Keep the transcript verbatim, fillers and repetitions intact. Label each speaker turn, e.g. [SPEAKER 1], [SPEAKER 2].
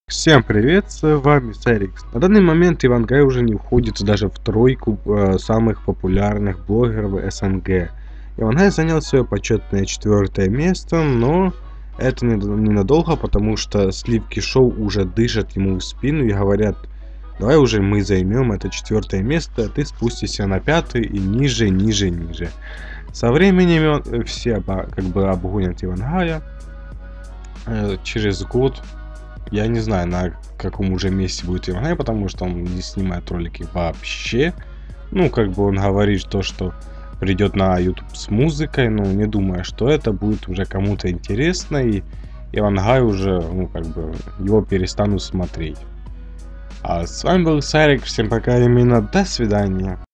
[SPEAKER 1] Всем привет, с вами Сарикс. На данный момент Ивангай уже не входит даже в тройку э, самых популярных блогеров СНГ. Ивангай занял свое почетное четвертое место, но это ненадолго, потому что сливки шоу уже дышат ему в спину и говорят: давай уже мы займем это четвертое место, а ты спустишься на пятый и ниже, ниже, ниже. Со временем все как бы обгонят Ивангая. Э, через год я не знаю, на каком уже месте будет Ивангай, потому что он не снимает ролики вообще. Ну, как бы он говорит то, что придет на YouTube с музыкой, но не думаю, что это будет уже кому-то интересно, и Ивангай уже, ну, как бы, его перестанут смотреть. А с вами был Сарик, всем пока, именно до свидания.